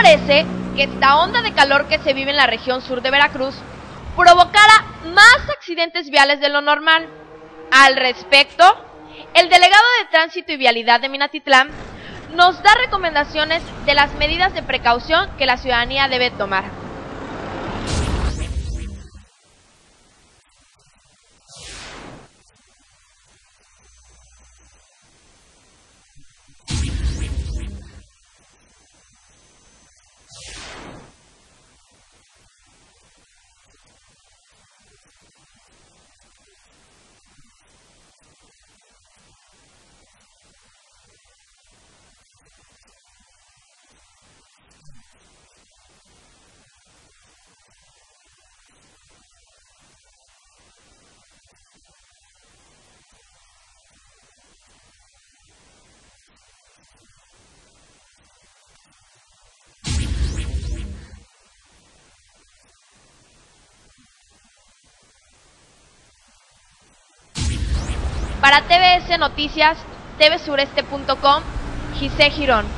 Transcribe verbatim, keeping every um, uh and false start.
parece que esta onda de calor que se vive en la región sur de Veracruz provocara más accidentes viales de lo normal. Al respecto, el delegado de Tránsito y Vialidad de Minatitlán nos da recomendaciones de las medidas de precaución que la ciudadanía debe tomar. Para T V S Noticias, T V Sureste punto com, Gisé Girón.